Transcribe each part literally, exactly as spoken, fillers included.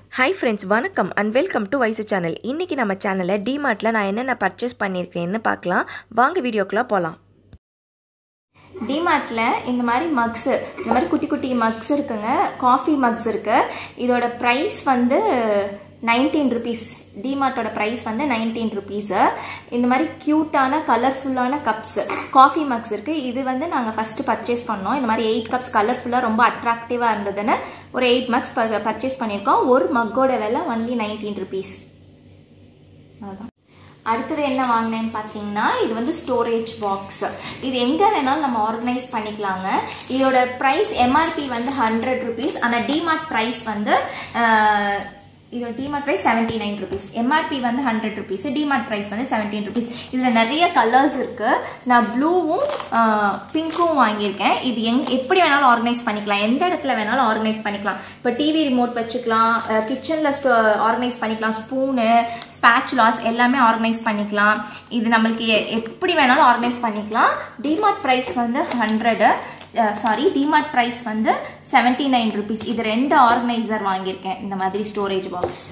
Hi friends, வணக்கம் and welcome to Wise Channel. இன்னைக்கு நம்ம சேனல்ல டிமார்ட்ல நான் என்னென்ன பர்ச்சேஸ் பண்ணிருக்கேன்னு பார்க்கலாம். வாங்க வீடியோக்குள்ள போலாம். டிமார்ட்ல இந்த மாதிரி மக்ஸ், இந்த மாதிரி குட்டி குட்டி மக்ஸ் இருக்குங்க. காஃபி மக்ஸ் இருக்கு. இதோட பிரைஸ் வந்து nineteen rupees. டிமார்ட்டோட பிரைஸ் வந்து nineteen rupees. இந்த மாதிரி கியூட்டான கலர்ஃபுல்லான கப்ஸ் காஃபி மக்ஸ் இருக்கு. இது வந்து நாங்கள் ஃபர்ஸ்ட் பர்ச்சேஸ் பண்ணோம். இந்த மாதிரி எயிட் கப்ஸ் கலர்ஃபுல்லாக ரொம்ப அட்ராக்டிவாக இருந்ததுன்னு ஒரு எயிட் மக்ஸ் பர்ச்சேஸ் பண்ணியிருக்கோம். ஒரு மக்கோட விலை ஒன்லி nineteen rupees. அதான். அடுத்தது என்ன வாங்கினேன்னு பார்த்தீங்கன்னா, இது வந்து ஸ்டோரேஜ் பாக்ஸ். இது எங்கே வேணாலும் நம்ம ஆர்கனைஸ் பண்ணிக்கலாங்க. இதோட ப்ரைஸ் எம்ஆர்பி வந்து ஹண்ட்ரட் ருபீஸ். ஆனால் டிமார்ட் ப்ரைஸ் வந்து இதோட DMart price seventy nine rupees. MRP வந்து ஹண்ட்ரட் ருபீஸ், டிமார்ட் ப்ரைஸ் வந்து செவன்டீன் ருபீஸ். இதில் நிறைய கலர்ஸ் இருக்கு. நான் ப்ளூவும் பிங்க்கும் வாங்கியிருக்கேன். இது எங் எப்படி வேணாலும் ஆர்கனைஸ் பண்ணிக்கலாம், எந்த இடத்துல வேணாலும் ஆர்கனைஸ் பண்ணிக்கலாம். இப்போ டிவி ரிமோட் வச்சுக்கலாம், கிச்சனில் ஆர்கனைஸ் பண்ணிக்கலாம், ஸ்பூனு ஸ்பேச்சுலாஸ் எல்லாமே ஆர்கனைஸ் பண்ணிக்கலாம். இது நம்மளுக்கு எப்படி வேணாலும் ஆர்கனைஸ் பண்ணிக்கலாம். டிமார்ட் ப்ரைஸ் வந்து ஹண்ட்ரடு சாரி டிமார்ட் ப்ரைஸ் வந்து செவன்டி நைன் ருபீஸ். இது ரெண்டு ஆர்கனைசர் வாங்கியிருக்கேன், இந்த மாதிரி ஸ்டோரேஜ் பாக்ஸ்.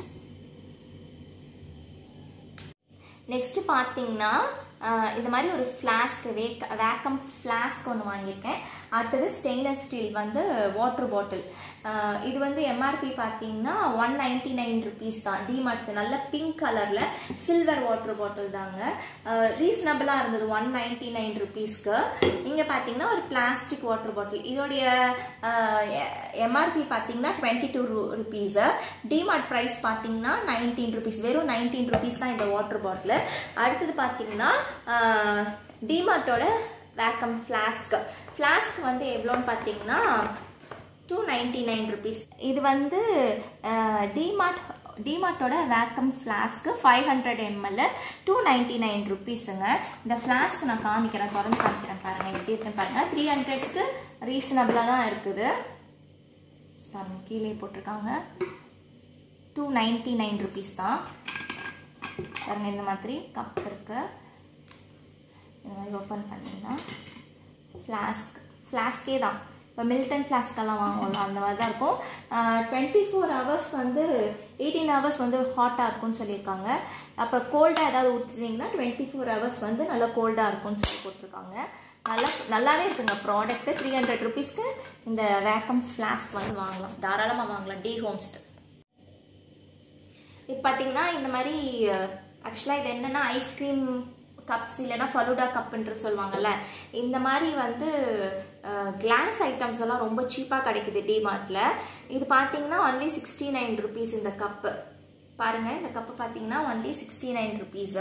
நெக்ஸ்ட் பார்த்தீங்கன்னா இந்த மாதிரி ஒரு ஃப்ளாஸ்க் வேக் வேக்கம் ஃப்ளாஸ்க் ஒன்று வாங்கியிருக்கேன். அடுத்தது ஸ்டெயின்லெஸ் ஸ்டீல் வந்து வாட்டர் பாட்டில். இது வந்து எம்ஆர்பி பார்த்தீங்கன்னா ஒன் நைன்டி நைன் ருபீஸ் தான். டிமார்ட் நல்ல பிங்க் கலரில் சில்வர் வாட்டர் பாட்டில் தாங்க. ரீசனபிளாக இருந்தது ஒன் நைன்டி நைன் ருபீஸ்க்கு. இங்கே பார்த்தீங்கன்னா ஒரு பிளாஸ்டிக் வாட்டர் பாட்டில். இதோடைய எம்ஆர்பி பார்த்தீங்கன்னா twenty two rupees. DMart price பார்த்தீங்கன்னா நைன்டீன் ருபீஸ். வெறும் நைன்டீன் ருபீஸ் தான் இந்த வாட்டர் பாட்டில். அடுத்தது பார்த்தீங்கன்னா டிமார்ட்டோட வேக்கம் ஃப்ளாஸ்க். ஃப்ளாஸ்க் வந்து எவ்வளோன்னு பார்த்தீங்கன்னா டூ நைன்டி நைன் ருபீஸ். இது வந்து டிமார்ட் டிமார்ட்டோட வேக்கம் ஃப்ளாஸ்க்கு five hundred ml two ninety nine ருபீஸுங்க. இந்த ஃப்ளாஸ்க் நான் காமிக்கிறேன், தொடர்ந்து காமிக்கிறேன் பாருங்க எப்படி இருக்குன்னு பாருங்க. த்ரீ ஹண்ட்ரட்க்கு ரீசனபிளாக தான் இருக்குது. பாருங்க கீழே போட்டிருக்காங்க. டூ நைன்டி நைன் ருபீஸ் தான் பாருங்க. இந்த மாதிரி கப் இருக்கு. இந்த மாதிரி ஓப்பன் பண்ணிங்கன்னா ஃப்ளாஸ்க் ஃப்ளாஸ்கே தான். இப்போ மில்டன் ஃப்ளாஸ்கெல்லாம் வாங்குவோம்ல அந்த மாதிரி தான் இருக்கும். டுவெண்ட்டி ஃபோர் ஹவர்ஸ் வந்து எயிட்டீன் ஹவர்ஸ் வந்து ஹாட்டாக இருக்கும்னு சொல்லியிருக்காங்க. அப்புறம் கோல்டாக ஏதாவது ஊற்றுனீங்கன்னா டுவெண்ட்டி ஃபோர் ஹவர்ஸ் வந்து நல்லா கோல்டாக இருக்கும்னு சொல்லி போட்டிருக்காங்க. நல்லா நல்லாவே இருக்குங்க ப்ராடக்ட்டு. த்ரீ ஹண்ட்ரட் ருபீஸ்க்கு இந்த வேக்கம் ஃப்ளாஸ்க் வந்து வாங்கலாம், தாராளமாக வாங்கலாம். டி ஹோம்ஸ்ட். இப்போ பார்த்தீங்கன்னா இந்த மாதிரி ஆக்சுவலாக இது என்னென்னா ஐஸ்கிரீம் கப்ஸ் இல்லைன்னா ஃபலூடா கப்புன்ற சொல்லுவாங்கல்ல, இந்த மாதிரி வந்து கிளாஸ் ஐட்டம்ஸ் எல்லாம் ரொம்ப சீப்பாக கிடைக்குது டிமார்ட்டில். இது பார்த்தீங்கன்னா ஒன்லி சிக்ஸ்டி நைன் ருபீஸ் இந்த கப்பு. பாருங்கள், இந்த கப்பு பார்த்தீங்கன்னா ஒன்லி சிக்ஸ்டி நைன் ருபீஸு.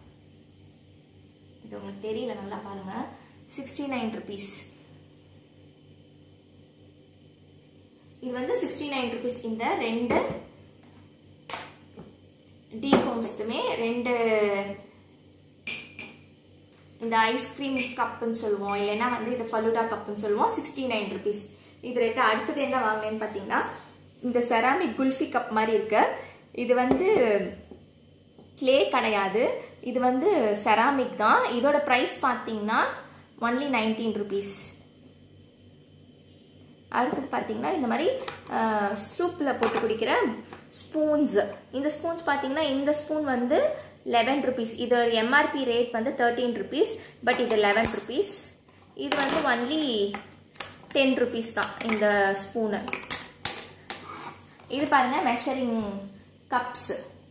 இது உங்களுக்கு தெரியல, நல்லா பாருங்கள். Sixty nine rupees. இது வந்து சிக்ஸ்டி நைன் ருபீஸ். இந்த ரெண்டு டி ஹோம்ஸ்துமே ரெண்டு இந்த ஐஸ்கிரீம் கப்புன்னு சொல்லுவோம், இல்லைன்னா வந்து இது ஃபலூடா கப்புன்னு சொல்லுவோம். சிக்ஸ்டி நைன் ருபீஸ் இது ரெண்டு. அடுத்தது என்ன வாங்கினேன்னு பார்த்தீங்கன்னா, இந்த செராமிக் குல்ஃபி கப் மாதிரி இருக்கு. இது வந்து கிளே கிடையாது, இது வந்து செராமிக் தான். இதோட ப்ரைஸ் பார்த்தீங்கன்னா ஒன்லி நைன்டீன் ருபீஸ். அடுத்தது பார்த்தீங்கன்னா இந்த மாதிரி சூப்பில் போட்டு குடிக்கிற ஸ்பூன்ஸ். இந்த ஸ்பூன்ஸ் பார்த்தீங்கன்னா இந்த ஸ்பூன் வந்து லெவன் ருபீஸ். இது எம்ஆர்பி ரேட் வந்து தேர்ட்டீன் ருபீஸ், பட் இது லெவன் ருபீஸ். இது வந்து ஒன்லி டென் ருபீஸ் தான் இந்த ஸ்பூனு. இது பாருங்க மெஷரிங் கப்ஸ்.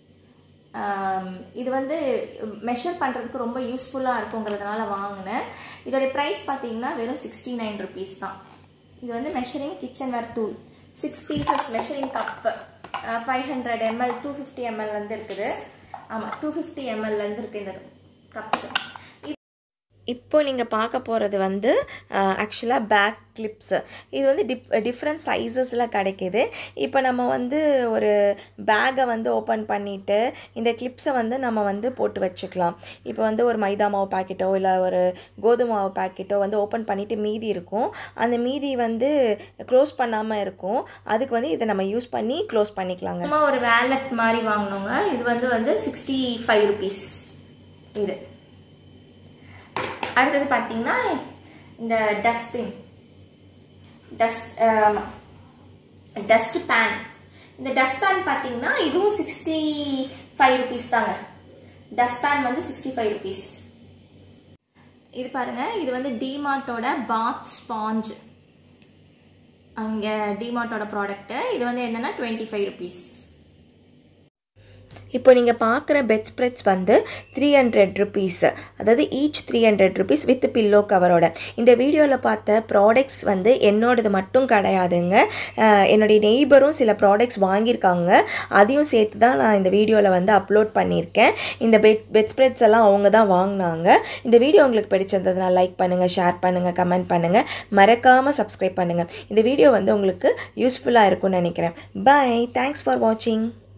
இது வந்து மெஷர் பண்ணுறதுக்கு ரொம்ப யூஸ்ஃபுல்லாக இருக்குங்கிறதுனால வாங்கினேன். இதோடைய ப்ரைஸ் பார்த்தீங்கன்னா வெறும் சிக்ஸ்டி நைன் ருபீஸ் தான். இது வந்து measuring kitchenware tool. Six pieces measuring cup. Five hundred ml two fifty ml வந்து இருக்குது. ஆமாம், டூ ஃபிஃப்டி எம்எல்லேருந்து இருக்குது இந்த கப்ஸ். இப்போ நீங்கள் பார்க்க போகிறது வந்து ஆக்சுவலாக பேக் கிளிப்ஸு. இது வந்து டிஃப் டிஃப்ரெண்ட் சைஸஸில் கிடைக்கிது. இப்போ நம்ம வந்து ஒரு பேக்கை வந்து ஓப்பன் பண்ணிவிட்டு இந்த கிளிப்ஸை வந்து நம்ம வந்து போட்டு வச்சுக்கலாம். இப்போ வந்து ஒரு மைதா மாவு பேக்கெட்டோ இல்லை ஒரு கோதுமை மாவு பேக்கெட்டோ வந்து ஓப்பன் பண்ணிவிட்டு மீதி இருக்கும். அந்த மீதி வந்து க்ளோஸ் பண்ணாமல் இருக்கும். அதுக்கு வந்து இதை நம்ம யூஸ் பண்ணி க்ளோஸ் பண்ணிக்கலாங்க. நம்ம ஒரு வேலட் மாதிரி வாங்கினோங்க. இது வந்து வந்து சிக்ஸ்டி ஃபைவ் ருபீஸ் இது. அடுத்தது பார்த்தீங்கன்னா இந்த டஸ்ட்பின் டஸ்ட் டஸ்ட் பேன். இந்த டஸ்ட்பேன் பார்த்தீங்கன்னா இதுவும் சிக்ஸ்டி ஃபைவ் ருபீஸ் தாங்க. டஸ்ட்பேன் வந்து சிக்ஸ்டி ஃபைவ் ருபீஸ். இது பாருங்க, இது வந்து டிமார்ட்டோட பாத் ஸ்பாஞ்ச். அங்கே டிமார்ட்டோட ப்ராடக்ட்டு. இது வந்து என்னன்னா டுவெண்ட்டி ஃபைவ் ருபீஸ். இப்போ நீங்கள் பார்க்குற பெட் ஸ்ப்ரெட்ஸ் வந்து த்ரீ ஹண்ட்ரட் ருபீஸ், அதாவது each three hundred rupees with pillow கவரோட. இந்த வீடியோவில் பார்த்த ப்ராடக்ட்ஸ் வந்து என்னோடது மட்டும் கிடையாதுங்க, என்னுடைய நெய்பரும் சில ப்ராடக்ட்ஸ் வாங்கியிருக்காங்க, அதையும் சேர்த்து தான் நான் இந்த வீடியோவில் வந்து அப்லோட் பண்ணியிருக்கேன். இந்த பெட் பெட் ஸ்ப்ரெட்ஸ் எல்லாம் அவங்க தான் வாங்கினாங்க. இந்த வீடியோ உங்களுக்கு பிடிச்சிருந்ததுனா லைக் பண்ணுங்கள், ஷேர் பண்ணுங்கள், கமெண்ட் பண்ணுங்கள், மறக்காமல் சப்ஸ்கிரைப் பண்ணுங்கள். இந்த வீடியோ வந்து உங்களுக்கு யூஸ்ஃபுல்லாக இருக்கும்னு நினைக்கிறேன். பை, தேங்க்ஸ் ஃபார் வாட்சிங்.